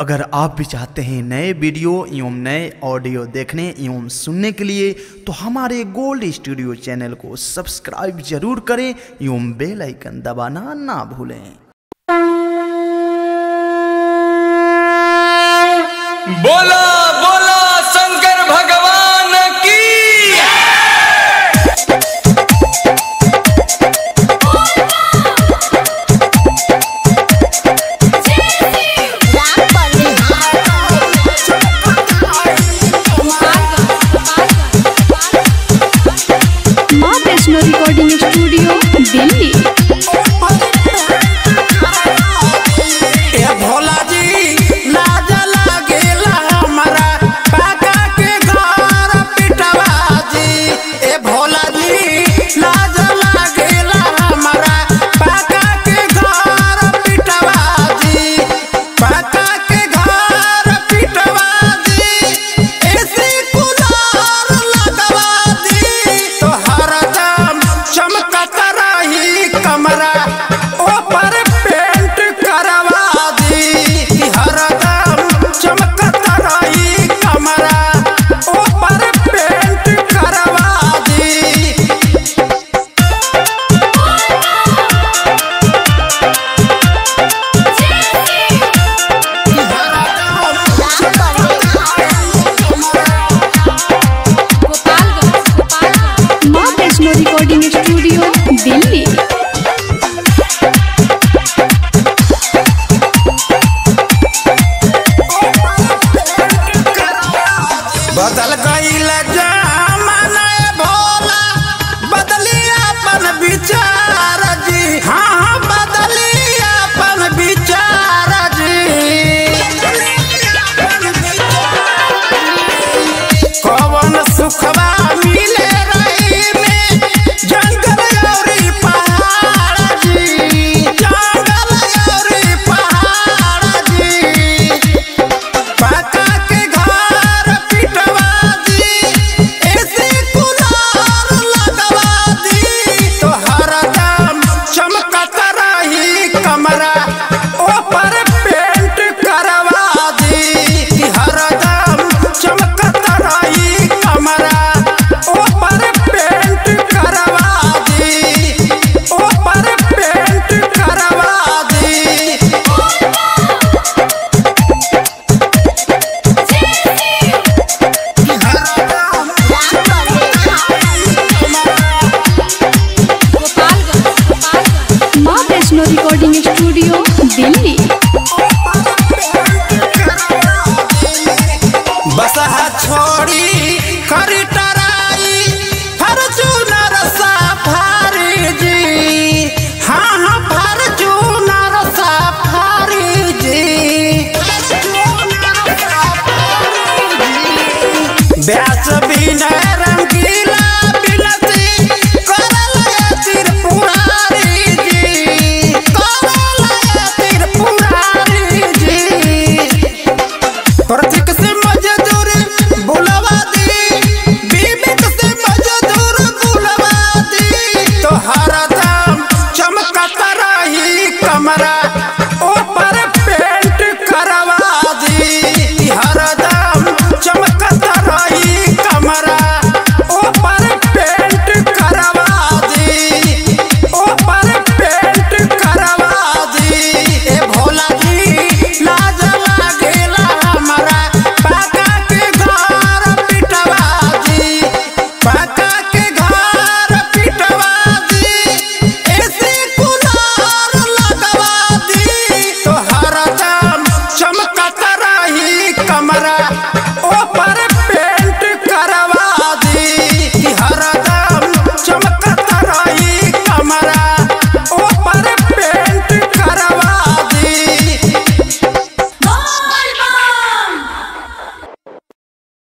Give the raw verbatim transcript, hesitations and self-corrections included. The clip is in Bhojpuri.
अगर आप भी चाहते हैं नए वीडियो एवं नए ऑडियो देखने एवं सुनने के लिए तो हमारे गोल्ड स्टूडियो चैनल को सब्सक्राइब जरूर करें एवं बेल आइकन दबाना ना भूलें। बोला बोला शंकर भगवान की। माँ वैष्णो रिकॉर्डिंग स्टूडियो दिल्ली। ए भोला जी लाज लागेला हमारा पाका के घर पिटवा जी। ए भोला जी लाज लागेला हमारा पाका के घर पिटवा जी। पाका के घर पिटवा जी। ऐसे कुलार लगवा दी तो हरदम चमकत रही कमरा ऊपर पेंट करवा दी। हरदम चमकत रही कमरा ऊपर पेंट करवा दी। माँ वैष्णो रिकॉर्डिंग स्टूडियो दिल्ली। बदल गईल जमाना ए भोला बदली अपन विचार जी। हाँ हाँ बदली अपन विचार जी। कौन सुखवा मिले रही में जंगल औरी पहाड़ जी। जंगल औरी पहाड़ जी। पाका के घर पिटवा दी। ऐसे कुलार लगवा दी तो हरदम चमकत रही कमरा ऊपर पेंट करवा दी। हरदम चमकत रही कमरा ऊपर पेंट करवा दी। ऊपर पेंट करवा दी। माँ वैष्णो रिकॉर्डिंग स्टूडियो दिल्ली। बसहा छोड़ी खरी टराई फॉर्च्यूनर सफारी जी। हाँ हाँ फॉर्च्यूनर सफारी जी। व्यास विनय रंगीला बिनती करल त्रिपुरारी जी। करल त्रिपुरारी जी। प्रतीक से मजदूर बुलवा दी। विवेक से मजदूर बुलवा दी तो हरदम चमकत रही कमरा ऊपर पेंट करवा दी। हरदम चमकत रही कमरा ऊपर पेंट करवा दी। ऊपर पेंट करवा दी। ए भोला जी लाज लागेला हमारा पाका के घर पिटवा जी। पाका के घर पिटवा दी। ऐसे कुलार लगवा दी तो हरदम चमकत रही कमरा